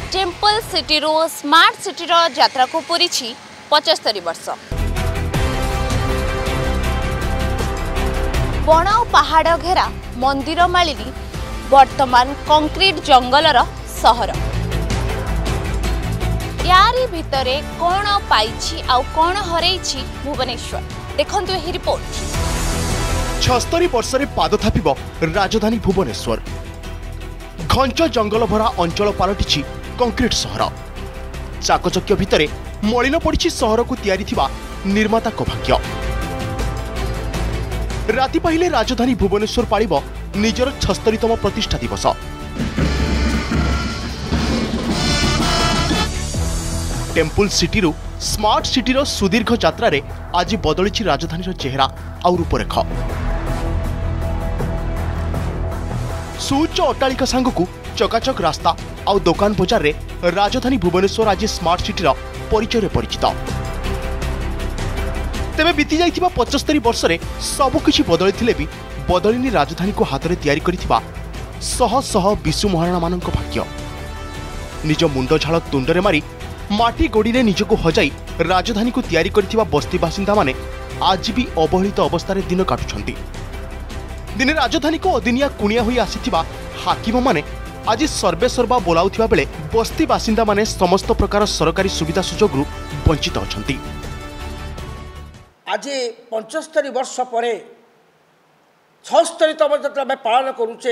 Temple city रो smart city रो यात्रा को पूरी 75 वर्ष। बण और पहाड़ घेरा मंदिर मालिनी वर्तमान कंक्रीट जंगलर सहर। यारी भितरे कौन पाइछि आउ कौन हरैछि भुवनेश्वर देखंतु एही रिपोर्ट। 76 वर्ष पाद थापिब राजधानी भुवनेश्वर। घंच जंगल भरा अंचल पलटि कंक्रीट सहर। चाकचक्य भितरे मलिन पड़ी सहर को तैयारी थिबा निर्माता को भाग्य। राति पाहिले राजधानी भुवनेश्वर पालिब निजर 76तम प्रतिष्ठा दिवस। टेम्पल सिटी रू स्मार्ट सिटी रो सुदीर्घ यात्रा रे आज बदली राजधानी चेहरा और रूपरेख। सुउच्च अट्टालिका सांगकू चकाचक रास्ता और दुकान बजार रे राजधानी भुवनेश्वर आज स्मार्ट सिटी रो परिचय परिचित। तेबे बीती जाइथिबा 75 वर्ष रे सबकिछि बदलिथिले भी बदलिनी राजधानी को हाथ में तैयारी करिथिबा शह शह विशु महाराणा मानक भाग्य। निज मुंड झाल तुंडरे मारी माटी गोड़ी ने निजको हजाई राजधानी को तैयारी करिथिबा बस्ती बासिंदा माने आज भी अवहेलित अवस्था दिन काटुछंती। दिने राजधानी को अदिनिया कुणिया होई आसीथिबा हाकिम माने आज सर्वे सर्वा बोलाउथिबा बेले बस्ती बासिंदा माने समस्त प्रकार सरकारी सुविधा सुजोग रु वंचित अछंती। आज 75 वर्ष परे 76तम यात्रा में पालन करुचे।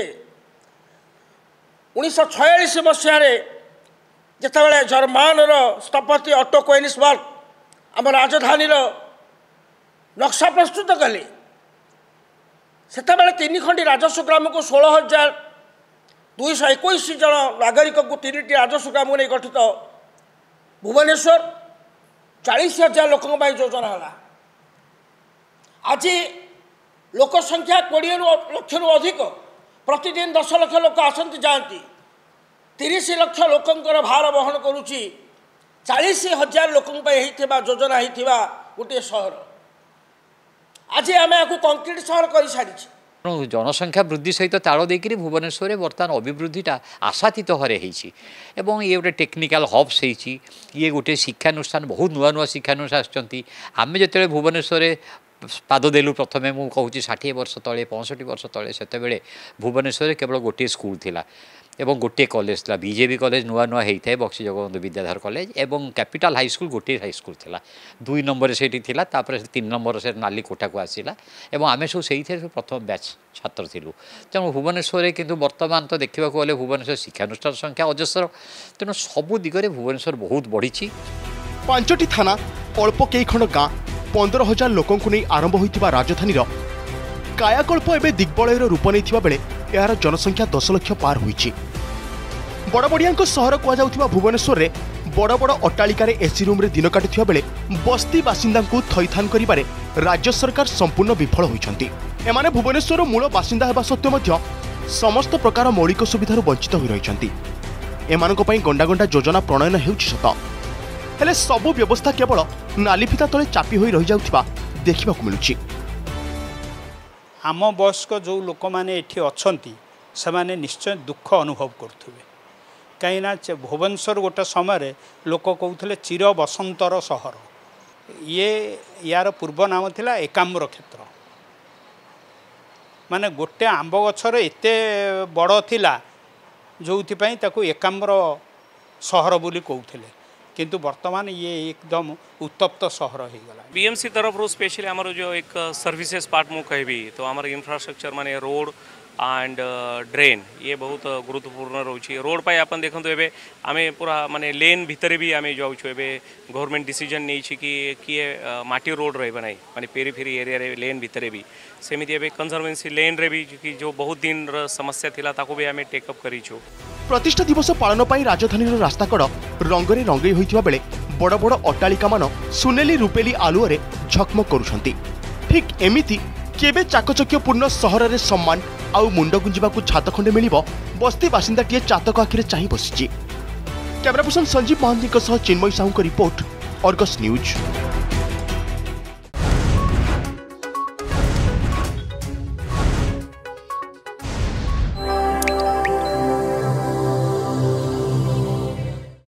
1946 मसीह जितेबाला जर्मान स्थपति ऑटो कोएनिसबर्ग आम राजधानी नक्शा प्रस्तुत कले से 3 खंडी राजस्व ग्राम को 16,221 जन नागरिक को 3टी राजस्व ग्राम नहीं गठित भुवनेश्वर 40,000 लोक योजना है। आज लोक संख्या 20 लाख रु अधिक प्रतिदिन 10 लाख लोक आसती जाती 30 लाख लोकंकर भार बहन करुच्ची 40,000 लोक योजना होता गोटे सहर। आज आम या कंक्रीट सहर कर सारी। जनसंख्या वृद्धि सहित ताल देकर भुवनेश्वर बर्तमान अभिवृद्धिटा आशातीत हरे ये गोटे टेक्निकल हब्स ये गोटे शिक्षानुष्ठान बहुत नुआ नुआ शिक्षानुष्ठान आसछंती। आमे जेतेबेले भुवनेश्वर पाद देलु प्रथमे मु कहूँ 60 वर्ष तले 65 वर्ष तले सेतेबेले भुवनेश्वर केवल गोटे स्कूल थिला एवं गोटे कॉलेज था बीजेपी कॉलेज नुआ नुआ होता है बक्सी जगबंधु विद्याधर कॉलेज एवं कैपिटल हाई स्कूल गोटे हाई स्कूल थिला 2 नंबर से थिला तापर 3 नंबर से नाली कोठा को आसीला एवं आमे सब से प्रथम बैच छात्र थिलु। तेणु भुवनेश्वर किंतु वर्तमान तो देखा गले भुवनेश्वर शिक्षानुष्ठान संख्या अजस्र तेणु सबु दिगरे भुवनेश्वर बहुत बढ़ी। 5टी थाना अल्प कई खंड गाँ 15,000 लोकों को नहीं आरंभ होइतिबा राजधानी कायाकल्प एवं दिग्बलयर रूप नहीं बेले यार जनसंख्या 10 लाख पार होइछि। बड़बड़िया सहर कहुवा भुवनेश्वर में बड़ बड़ अट्टालिकार एसी रूम रे दिन काटुवा बेले बस्ती बासिंदा थईथान करिबारे राज्य सरकार संपूर्ण विफल होइछंती। एमाने भुवनेश्वर मूल बासिंदा हेबा सत्त्वे समस्त प्रकार मौलिक सुविधार वंचित होई रहिछंती। एमानक पई गंडा गंडा योजना प्रणयन हेउछि सत हेले सबु व्यवस्था केवल नालीफिता तले चापी होई रहि जाउथिबा देखिबाकु मिलुछि। आम वयस्क जो लोक मैंने ये अच्छा से निश्चय दुख अनुभव करुवे कहीं भुवनेश्वर गोटे समय लोक कहते चिर बसंतर सहर ये यार पूर्व नाम थिला एकाम्र क्षेत्र माने गोटे आंब गछर एते बड़ थिला जो एकाम्र सहर बोली कहते किंतु वर्तमान ये एकदम उत्तप्त सहर हो गला। बीएमसी तरफ रो स्पेशली आमर जो एक सर्विसेज पार्ट मु कहबी तो आमर इंफ्रास्ट्रक्चर माने रोड एंड ड्रेन ये बहुत गुरुत्वपूर्ण रोची। रोड पाई अपन देखंतु एबे आमे पूरा माने लेन भितरे भी आमे जाउछु एबे गवर्नमेंट डिसीजन नै छी कि माटी रोड रहबा नै माने पेरीफेरी एरिया रे लेन भितरे भी सेमिति एबे कंजर्वेंसी लेन रे भी कि जो बहुत दिन र समस्या थिला ताको भी आमे टेक अप करिछु। प्रतिष्ठा दिवस पालन पाई राजधानी रास्ता कड़ रंगरे रंगई होइथिबा बेले बड़ बड़ अट्टालिका मान सुनेली रूपेली आलुअरे झकमक करुछंती। ठीक एमिति केबे चाकचक्यपूर्ण सहर रे सम्मान आउ मुंड गुंजिबाकू छात खंडे मिलिबो बस्ती बासिंदाटीए चातक आखिरे चाहि बसिछि। Camera person Sanjeev Mahanty Chinmayee Sahu report, Argus news.